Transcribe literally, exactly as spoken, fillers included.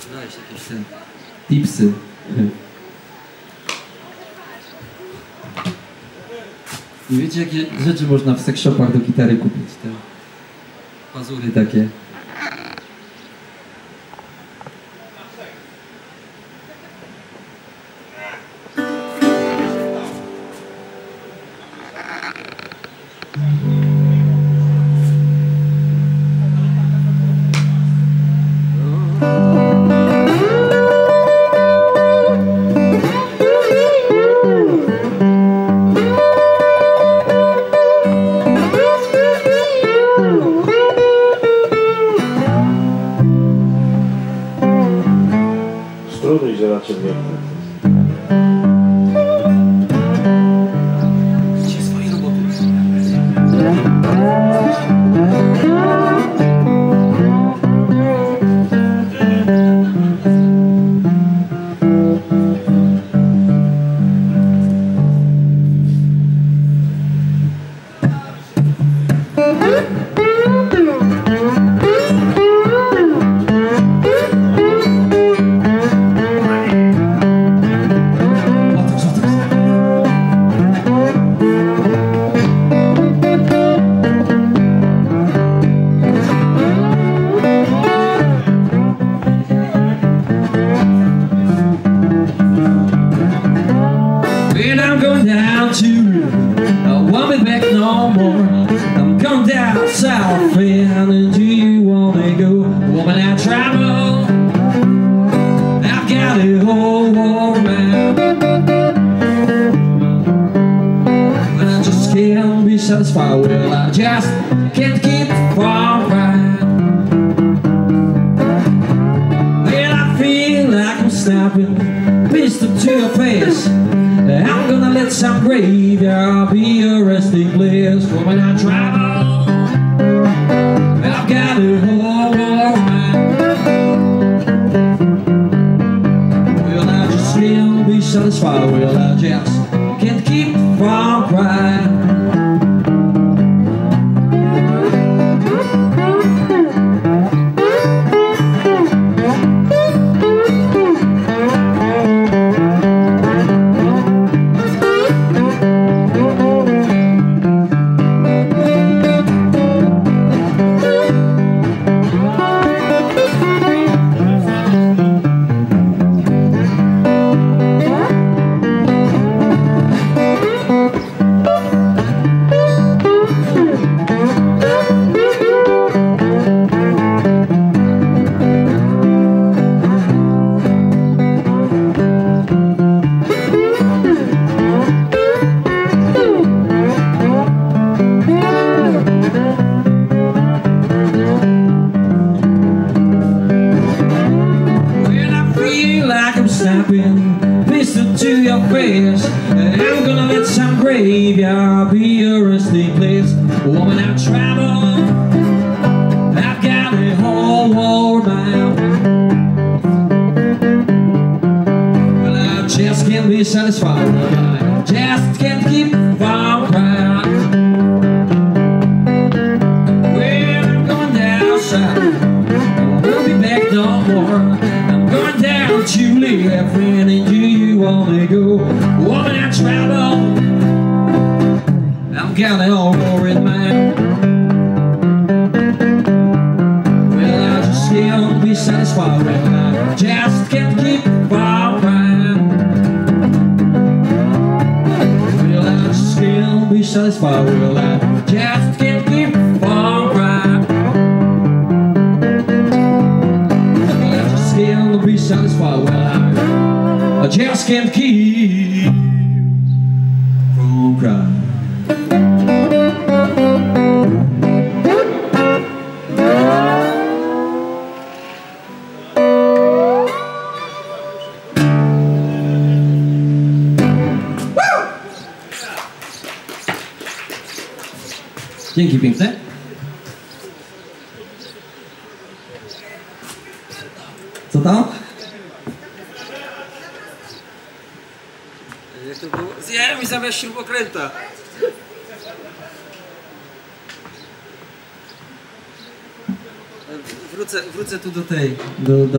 Dałeś jakieś ten tipsy. I wiecie, jakie rzeczy można w sex shopach do gitary kupić? Te pazury takie. Struny, że raczej nie. Gdzie swoje roboty? No more. I'm going down south, and do you wanna go? Woman, I travel. I've got it all worn out, but I just can't be satisfied. Well, I just can't keep from crying. Well, I feel like I'm snapping pistol to your face. I'm gonna let some graveyard be a resting place for when I travel. I've got it all worn out. Well, I just can't be satisfied. Well, I just can't keep from crying. Snapping pistol to your face. I'm gonna let some graveyard be a resting place. Woman, I travel. I've got it all worn out. Well, I just can't be satisfied. I just can't keep from crying. Well, I'm going down south. I won't be back no more. I'm going down to live, friend, and do you wanna go? Woman, I travel. I've got it all worried, man. Well, I just can't be satisfied. I just can't keep from crying. Well, I just can't be satisfied. Well, I just can't keep from crying. Can't be satisfied. Well, I, I just can't keep from crying. Dzięki piękne. Co tam? Jak to było? Zjałem mi zamiast śrubokręta. Wrócę, wrócę tu do tej. Do, do